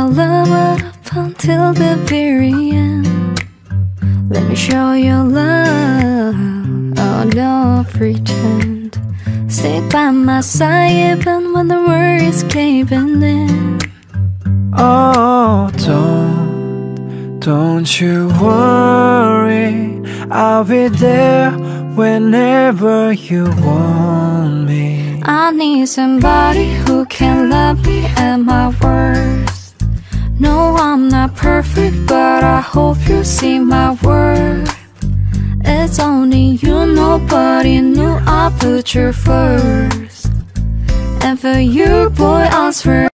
love up until the very end. Let me show you love, oh don't pretend. Stick by my side even when the world is caving in. Oh, don't you worry, I'll be there whenever you want me. I need somebody who can love me at my worst. No, I'm not perfect, but I hope you see my worth. It's only you, nobody knew I put you first. And for you, boy, I swear